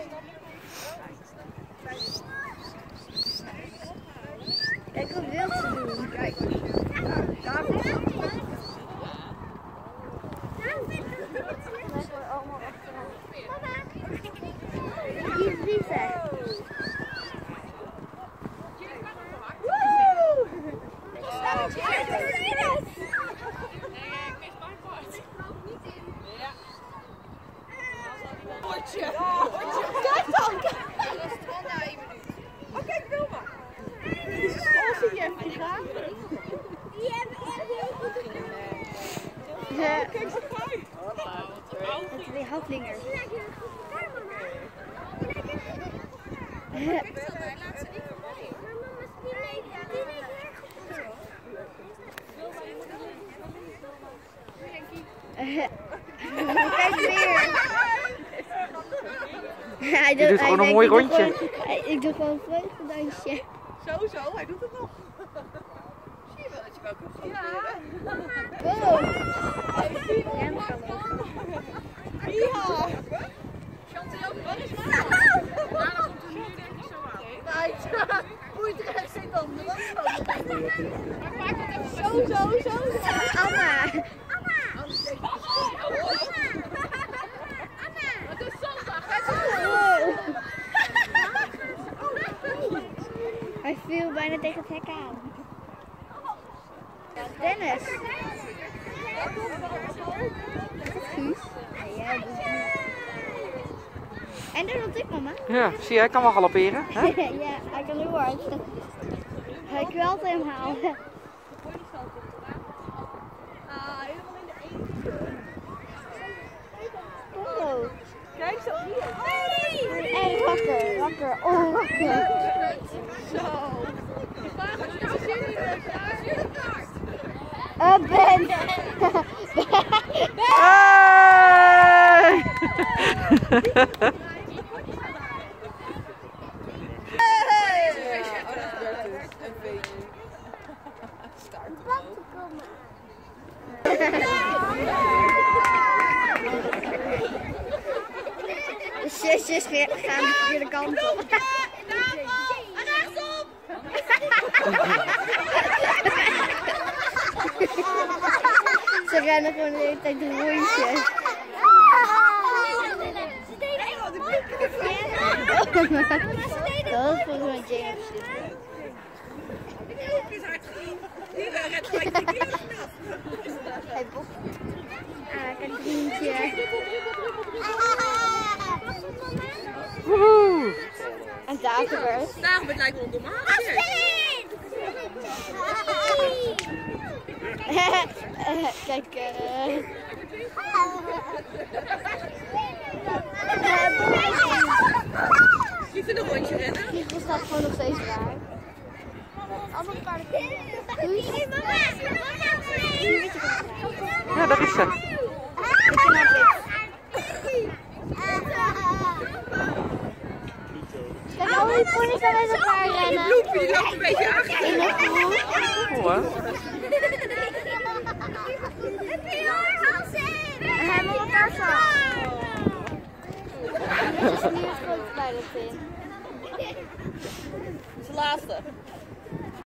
Kijk wat wild ze doen. Kijk. Allemaal achteraan. Mama! Die vliegen. Woe! Kijk dan! Oh, kijk Wilma! Oh, zie je even gaan? Die hebben echt heel goed gedaan. Kijk zo mooi! Dat zijn die houtslingers. Kijk dan, hij laat ze niet voorbij hoor. Maar mama, die leek erg goed. Kijk weer! Je doet gewoon een mooi rondje. Ik doe gewoon een vreugdedansje. Zo, hij doet het nog. Zie je wel dat je wel kunt gaan? Wow! Ja! Chantal, wat is Nana? Nana komt er nu denk ik zo aan. Moet je echt zien dan? Maar maak het even Zo. Anna! Het is zondag. Hij viel bijna tegen het hek aan. Dennis! Guus? Ja, en dat doet ik, mama. Ja, zie je, hij kan wel galopperen. Hè? Ja, hij kan heel hard. Hij kwelt hem halen. Helemaal in de eentje. Oh. Kijk zo hier. En wakker. Oh, wakker. Zo. Ben! De zusjes gaan de verkeerde kant op. Rechtsom! Ze rennen gewoon de hele tijd rondjes. Dat is volgens mij James. Hij bokt. Kijk vriendje. Woehoe! En Dagobert. Dagobert lijkt wel een domme haasje. Kijk. Niet in een rondje rennen. Vliegel staat gewoon nog steeds waar. Allemaal paarden. Guus. Ja, daar is ze. Kijk, al die ponies gaan met elkaar rennen. Bloempie, die loopt een beetje achter. In een groep. Cool, hè? En hij moet elkaar vast. Dit is nu het grootste bij dat in. Dat is de laatste.